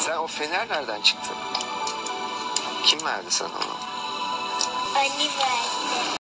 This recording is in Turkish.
Sen o fener nereden çıktı? Kim verdi sana onu? Anne verdi.